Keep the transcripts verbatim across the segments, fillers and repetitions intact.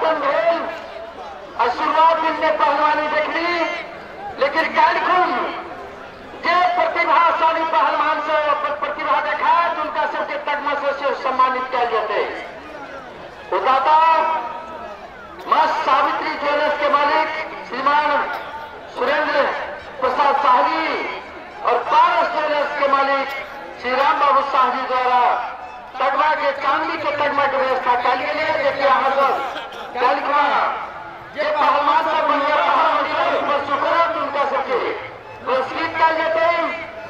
उद्घाटन भेल और शुरुआत इनने पहलवानी देखली, लेकिन कार्यक्रम जे प्रतिभाशाली पहलवान से प्रतिभा देखा तो उनका सबके तगमा से सम्मानित किया जाते। उदाता मां सावित्री ज्वेलर्स के मालिक श्रीमान सुरेंद्र प्रसाद साहजी और पारस ज्वेलर्स के मालिक श्री राम बाबू साहजी द्वारा तगमा के चांदी के तगमा की व्यवस्था कर लिए। देखिए यहाँ सब कार्यक्रम ये पहलवान सब बढ़िया पहलवान पर शुक्र है उनका सबके पुरस्कृत कर लेते हैं।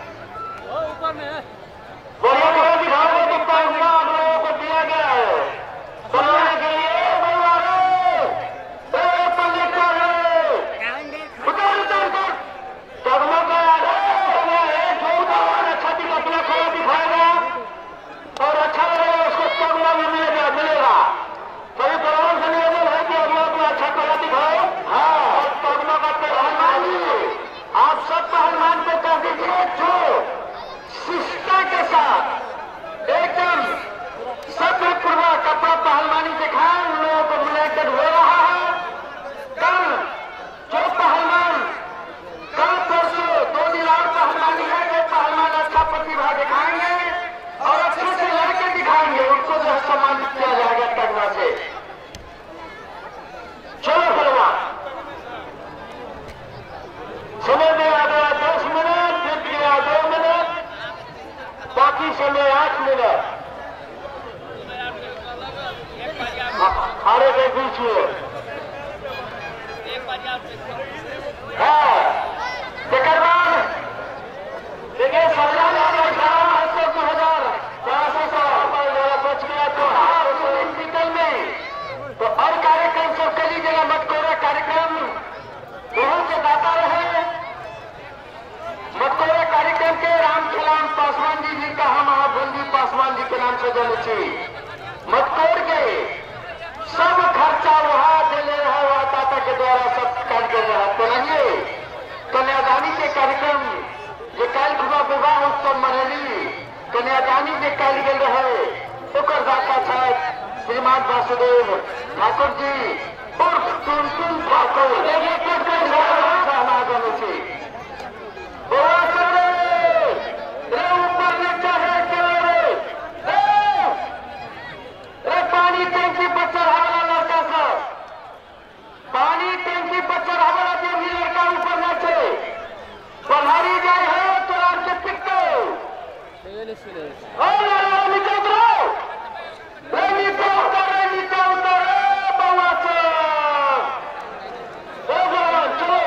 बोलो बोलो दिखाओ तो पैसा आप लोगों को दिया गया है बोलने के लिए। और अच्छा लगेगा उसको तगमा भी मिलेगा मिलेगा सभी परिवार से निवेदन है कि आप लोग अच्छा कला दिखाओ। हाँ और तगमा का पहलवान आप सब पहलवान को कह दीजिए जो शिष्टा के साथ एकदम सभ्य पूर्वा कपड़ा पहलवानी दिखाए उन लोगों को मूल्यांकन हो रहा है। कल जो पहलवान कल परसों दो दिन और पहलवानी है वो पहलवान अच्छा प्रतिभा दिखाएंगे और अच्छे से लड़के दिखाएंगे उनको जो है सम्मानित किया जाएगा तगमा से। चलो पहलवान समय में आ गया दस मिनट बीत गया दो मिनट बाकी समय आठ मिनट हरे के बीच में है। देखकर बाद देखिए सरकार ने दो हजार चौरासी सौ बच गया तो हार निकल में तो और कार्यक्रम सब कली जगह मटकोरा कार्यक्रम बहुत से दाता रहे। मटकोरा कार्यक्रम के राम खिलाम पासवान जी जी का हम महाबंदी पासवान जी के नाम से जाने चाहिए। मटकोर के सब खर्चा वहां दिले रहा हुआ दाता के द्वारा सब कार्य कर रहा तो नहीं कन्यादानी के कार्यक्रम जो कल खुदा विवाह उत्सव मनेली कन्यादानी के कल गए रहे ओकर दाता था श्रीमान वासुदेव ठाकुर जी उर्फ टुनटुन ठाकुर जाने से ऊपर नीचा है पानी टैंकी पर चढ़ा वाला लड़का सब पानी टैंकी पर चढ़ा वाला जो भी लड़का ऊपर न चले पढ़ाई जाए है तो आपके टिकते नीचे उतरो नीचे उतरे नीचे उतरे बउआ से चलो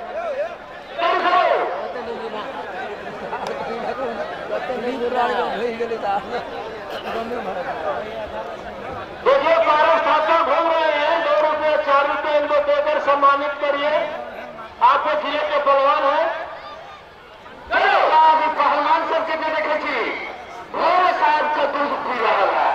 देखिए पारस ठाकुर घूम रहे हैं दो रुपये चार रुपये इनको देकर सम्मानित करिए। आपके जिले के बलवान है अभी पहलवान सबके जो देखे थी भोरे साहब का दूध पी रहा है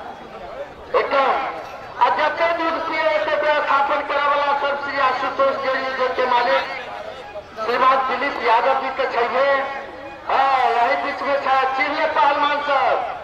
एकदम और जब तक दूध पिए ऐसे स्थापन करा वाला सब श्री आशुतोष जो के मालिक श्रीमान दिलीप यादव जी के चाहिए। हाँ यही बीच में था चिड़िया पहलवान सब